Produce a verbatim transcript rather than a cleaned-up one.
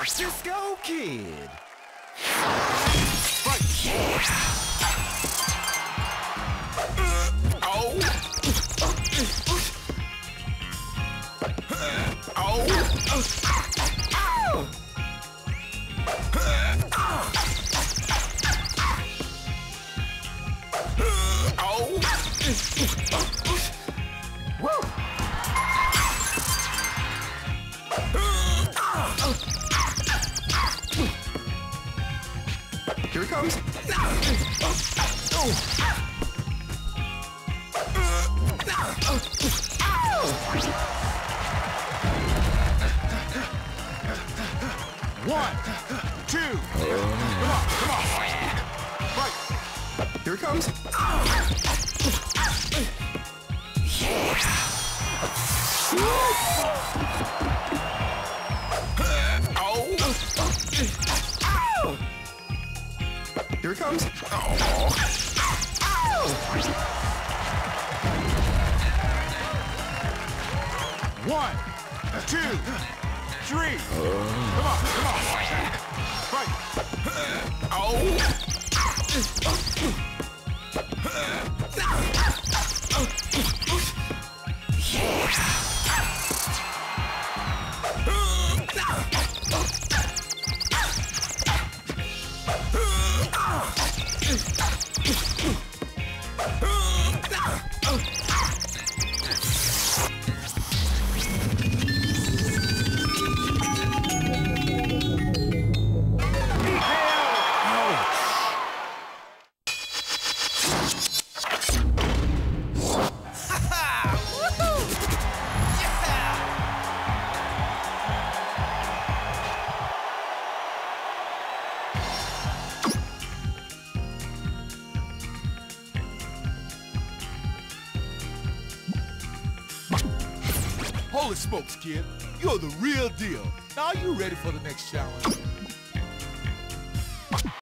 Cisco Kid. Fight. Oh. Here it comes. One, two. Come on, come on. Fight. Here it comes. Here it comes. One, two, three. Come on, come on. Fight. Holy smokes, kid. You're the real deal. Now, are you ready for the next challenge?